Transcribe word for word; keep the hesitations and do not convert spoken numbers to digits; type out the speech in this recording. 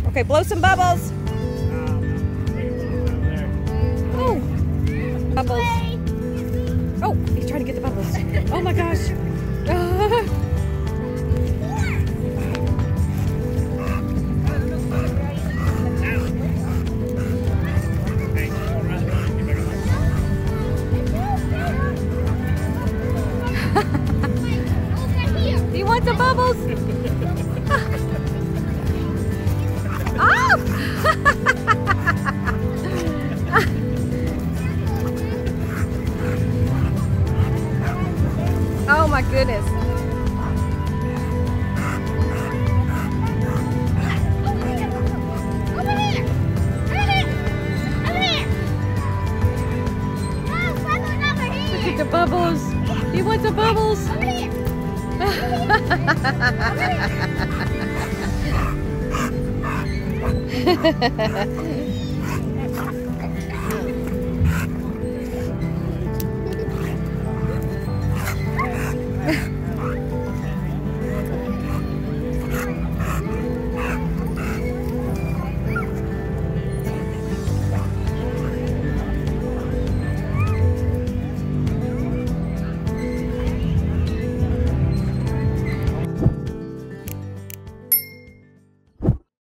Okay, blow some bubbles. Oh, bubbles. Oh, he's trying to get the bubbles. Oh my gosh. He wants the bubbles. Oh! Oh my goodness. Over here. Over here. Over here. No, bubbles over Look here. at the bubbles. He wants the bubbles. Over here. Ha ha ha ha ha.